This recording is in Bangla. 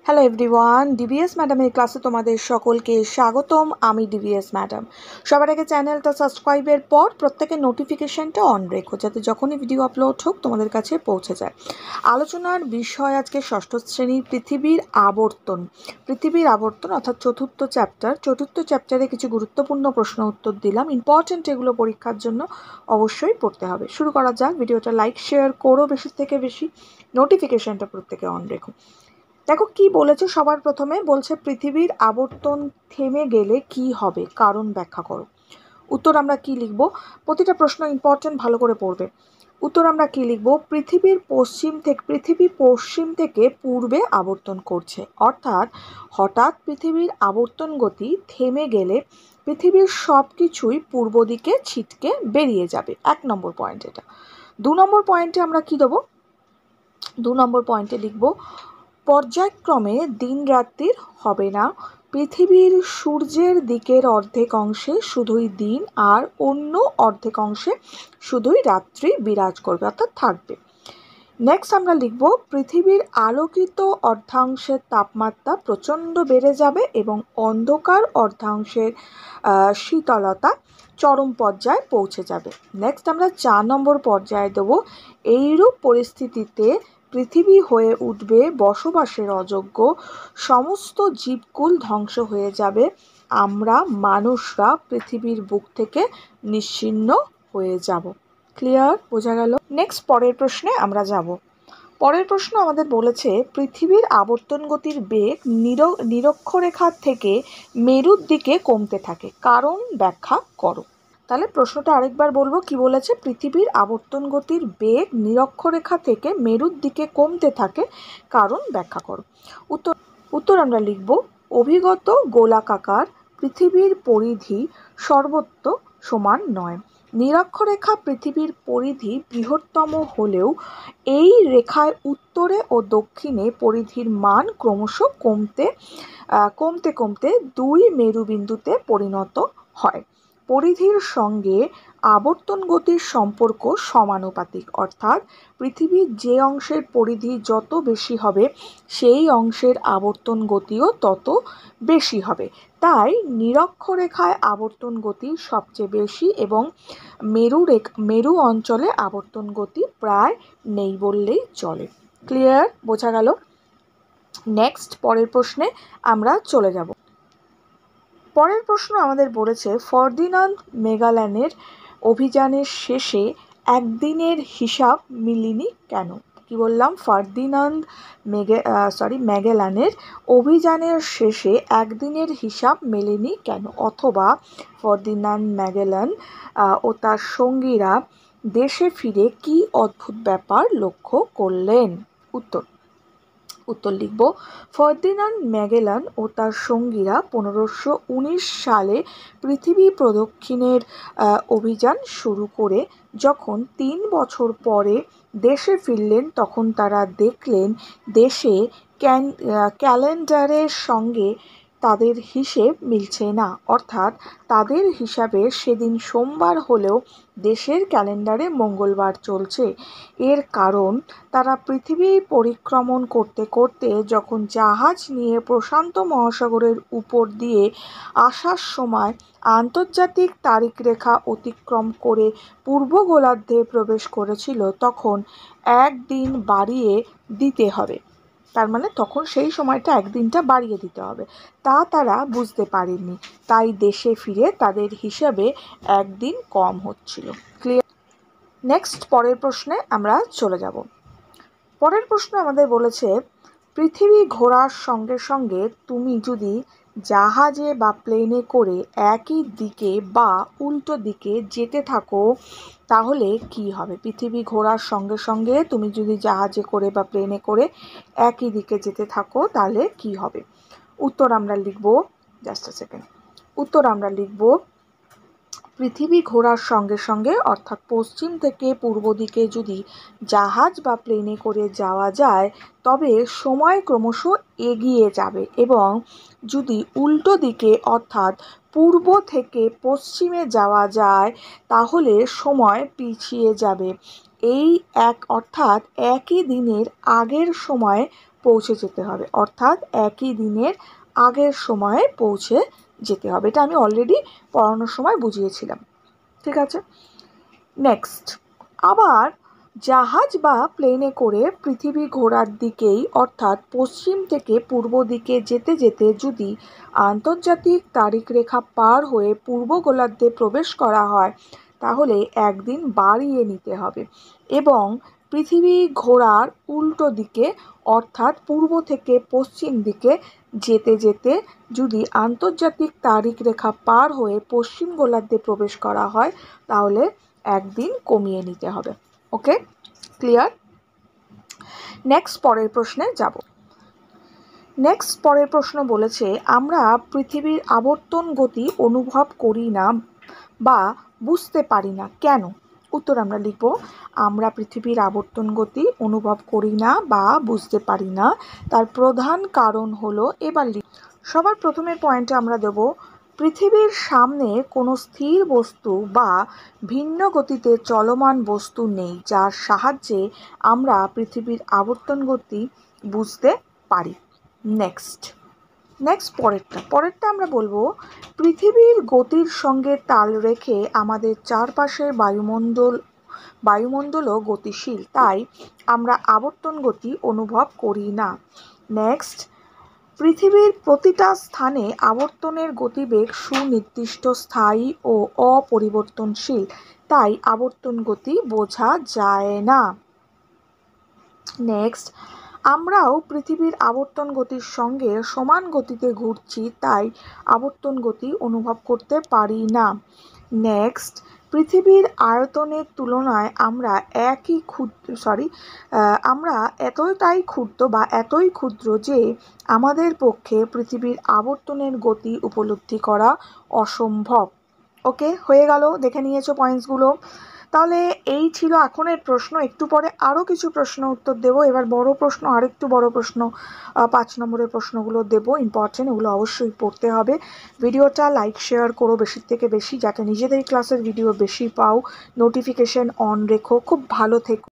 হ্যালো এভরিওয়ান, ডিবিএস ম্যাডামের ক্লাসে তোমাদের সকলকে স্বাগতম। আমি ডিবিএস ম্যাডাম। সবার আগে চ্যানেলটা সাবস্ক্রাইবের পর প্রত্যেকের নোটিফিকেশানটা অন রেখো, যাতে যখনই ভিডিও আপলোড হোক তোমাদের কাছে পৌঁছে যায়। আলোচনার বিষয় আজকে ষষ্ঠ শ্রেণীর পৃথিবীর আবর্তন। পৃথিবীর আবর্তন অর্থাৎ চতুর্থ চ্যাপ্টারে কিছু গুরুত্বপূর্ণ প্রশ্ন উত্তর দিলাম। ইম্পর্টেন্ট এগুলো পরীক্ষার জন্য অবশ্যই পড়তে হবে। শুরু করা যাক। ভিডিওটা লাইক শেয়ার করো বেশি থেকে বেশি, নোটিফিকেশানটা প্রত্যেকে অন রেখো। দেখো কি বলেছে। সবার প্রথমে বলছে পৃথিবীর আবর্তন থেমে গেলে কি হবে, কারণ ব্যাখ্যা করো। উত্তর আমরা কি লিখব? প্রতিটা প্রশ্ন ইম্পর্টেন্ট, ভালো করে পড়বে। উত্তর আমরা কি লিখব? পৃথিবী পশ্চিম থেকে পূর্বে আবর্তন করছে, অর্থাৎ হঠাৎ পৃথিবীর আবর্তন গতি থেমে গেলে পৃথিবীর সব কিছুই পূর্ব দিকে ছিটকে বেরিয়ে যাবে। 1 নম্বর পয়েন্ট এটা। 2 নম্বর পয়েন্টে আমরা কি দেবো? 2 নম্বর পয়েন্টে লিখব পর্যায়ক্রমে দিন রাত্রির হবে না, পৃথিবীর সূর্যের দিকের অর্ধেক অংশে শুধুই দিন আর অন্য অর্ধেক অংশে শুধুই রাত্রি বিরাজ করবে, অর্থাৎ থাকবে। নেক্সট আমরা লিখব পৃথিবীর আলোকিত অর্ধাংশের তাপমাত্রা প্রচণ্ড বেড়ে যাবে এবং অন্ধকার অর্ধাংশের শীতলতা চরম পর্যায়ে পৌঁছে যাবে। নেক্সট আমরা 4 নম্বর পর্যায়ে দেবো এইরূপ পরিস্থিতিতে পৃথিবী হয়ে উঠবে বসবাসের অযোগ্য, সমস্ত জীবকুল ধ্বংস হয়ে যাবে, আমরা মানুষরা পৃথিবীর বুক থেকে নিশ্চিহ্ন হয়ে যাব। ক্লিয়ার? বোঝা গেল? নেক্সট পরের প্রশ্নে আমরা যাব। পরের প্রশ্ন আমাদের বলেছে পৃথিবীর আবর্তন গতির বেগ নিরক্ষরেখা থেকে মেরুর দিকে কমতে থাকে, কারণ ব্যাখ্যা করো। তাহলে প্রশ্নটা আরেকবার বলবো। কি বলেছে? পৃথিবীর আবর্তন গতির বেগ নিরক্ষরেখা থেকে মেরুর দিকে কমতে থাকে, কারণ ব্যাখ্যা করো। উত্তর আমরা লিখব অভিগত গোলাকার পৃথিবীর পরিধি সর্বত্র সমান নয়। নিরক্ষরেখা পৃথিবীর পরিধি বৃহত্তম হলেও এই রেখায় উত্তরে ও দক্ষিণে পরিধির মান ক্রমশ কমতে 2 মেরুবিন্দুতে পরিণত হয়। পরিধির সঙ্গে আবর্তন গতির সম্পর্ক সমানুপাতিক, অর্থাৎ পৃথিবীর যে অংশের পরিধি যত বেশি হবে সেই অংশের আবর্তন গতিও তত বেশি হবে। তাই নিরক্ষরেখায় আবর্তন গতি সবচেয়ে বেশি এবং মেরু অঞ্চলে আবর্তন গতি প্রায় নেই বললেই চলে। ক্লিয়ার? বোঝা গেল? নেক্সট পরের প্রশ্নে আমরা চলে যাব। পরের প্রশ্ন আমাদের বলেছে ফার্দিনান্দ ম্যাগেলানের অভিযানের শেষে একদিনের হিসাব মিলেনি কেন? কি বললাম? ফার্দিনান্দ ম্যাগেলানের অভিযানের শেষে একদিনের হিসাব মেলেনি কেন? অথবা ফার্দিনান্দ ম্যাগেলান ও তার সঙ্গীরা দেশে ফিরে কি অদ্ভুত ব্যাপার লক্ষ্য করলেন? উত্তর লিখব ফার্দিনান্দ ম্যাগেলান ও তার সঙ্গীরা 1519 সালে পৃথিবী প্রদক্ষিণের অভিযান শুরু করে যখন 3 বছর পরে দেশে ফিরলেন, তখন তারা দেখলেন দেশে ক্যালেন্ডারের সঙ্গে তাদের হিসেব মিলছে না, অর্থাৎ তাদের হিসাবে সেদিন সোমবার হলেও দেশের ক্যালেন্ডারে মঙ্গলবার চলছে। এর কারণ তারা পৃথিবী পরিক্রমণ করতে করতে যখন জাহাজ নিয়ে প্রশান্ত মহাসাগরের উপর দিয়ে আসার সময় আন্তর্জাতিক তারিখরেখা অতিক্রম করে পূর্ব গোলার্ধে প্রবেশ করেছিল, তখন 1 দিন বাড়িয়ে দিতে হবে। তার মানে তখন সেই সময়টা 1 দিনটা বাড়িয়ে দিতে হবে। তা তারা বুঝতে পারেননি, তাই দেশে ফিরে তাদের হিসাবে 1 দিন কম হচ্ছিল। ক্লিয়ার? নেক্সট পরের প্রশ্নে আমরা চলে যাব। পরের প্রশ্ন আমাদের বলেছে পৃথিবী ঘোরার সঙ্গে সঙ্গে তুমি যদি জাহাজে বা প্লেনে করে একই দিকে বা উল্টো দিকে যেতে থাকো তাহলে কি হবে? পৃথিবী ঘোরার সঙ্গে সঙ্গে তুমি যদি জাহাজে করে বা প্লেনে করে একই দিকে যেতে থাকো তাহলে কি হবে? উত্তর আমরা লিখব, উত্তর আমরা লিখব পৃথিবী ঘোরার সঙ্গে সঙ্গে অর্থাৎ পশ্চিম থেকে পূর্ব দিকে যদি জাহাজ বা প্লেনে করে যাওয়া যায় তবে সময় ক্রমশ এগিয়ে যাবে, এবং যদি উল্টো দিকে অর্থাৎ পূর্ব থেকে পশ্চিমে যাওয়া যায় তাহলে সময় পিছিয়ে যাবে। অর্থাৎ একই দিনের আগের সময় পৌঁছে যেতে হবে, অর্থাৎ একই দিনের আগের সময়ে পৌঁছে যেতে হবে। এটা আমি অলরেডি পড়ানোর সময় বুঝিয়েছিলাম, ঠিক আছে। নেক্সট, আবার জাহাজ বা প্লেনে করে পৃথিবী ঘোরার দিকেই অর্থাৎ পশ্চিম থেকে পূর্ব দিকে যেতে যেতে যদি আন্তর্জাতিক তারিখরেখা পার হয়ে পূর্ব গোলার্ধে প্রবেশ করা হয় তাহলে একদিন বাড়িয়ে নিতে হবে এবং পৃথিবী ঘোরার উল্টো দিকে অর্থাৎ পূর্ব থেকে পশ্চিম দিকে যেতে যেতে যদি আন্তর্জাতিক তারিখরেখা পার হয়ে পশ্চিম গোলার্ধে প্রবেশ করা হয় তাহলে একদিন কমিয়ে নিতে হবে। ওকে, ক্লিয়ার? নেক্সট পরের প্রশ্নে যাব। নেক্সট পরের প্রশ্ন বলেছে, আমরা পৃথিবীর আবর্তন গতি অনুভব করি না বা বুঝতে পারি না কেন? উত্তর আমরা লিখব, আমরা পৃথিবীর আবর্তন গতি অনুভব করি না বা বুঝতে পারি না তার প্রধান কারণ হলো, এবার সবার প্রথমের পয়েন্টে আমরা দেব, পৃথিবীর সামনে কোনো স্থির বস্তু বা ভিন্ন গতিতে চলমান বস্তু নেই যার সাহায্যে আমরা পৃথিবীর আবর্তন গতি বুঝতে পারি। নেক্সট পরেরটা আমরা বলবো, পৃথিবীর গতির সঙ্গে তাল রেখে আমাদের চারপাশের বায়ুমণ্ডলও গতিশীল, তাই আমরা আবর্তন গতি অনুভব করি না। নেক্সট, পৃথিবীর প্রতিটা স্থানে আবর্তনের গতিবেগ সুনির্দিষ্ট, স্থায়ী ও অপরিবর্তনশীল, তাই আবর্তন গতি বোঝা যায় না। নেক্সট, আমরাও পৃথিবীর আবর্তন গতির সঙ্গে সমান গতিতে ঘুরছি, তাই আবর্তন গতি অনুভব করতে পারি না। নেক্সট, পৃথিবীর আয়তনের তুলনায় আমরা এতই ক্ষুদ্র যে আমাদের পক্ষে পৃথিবীর আবর্তনের গতি উপলব্ধি করা অসম্ভব। ওকে, হয়ে গেল, দেখে নিয়েছো পয়েন্টসগুলো। তাহলে এই ছিল এখনের প্রশ্ন। একটু পরে আরও কিছু প্রশ্ন উত্তর দেবো। এবার আরেকটু বড় প্রশ্ন 5 নম্বরের প্রশ্নগুলো দেবো, ইম্পর্টেন্ট, এগুলো অবশ্যই পড়তে হবে। ভিডিওটা লাইক শেয়ার করো বেশির থেকে বেশি, যাতে নিজেদের ক্লাসের ভিডিও বেশি পাও। নোটিফিকেশন অন রেখো। খুব ভালো থেকো।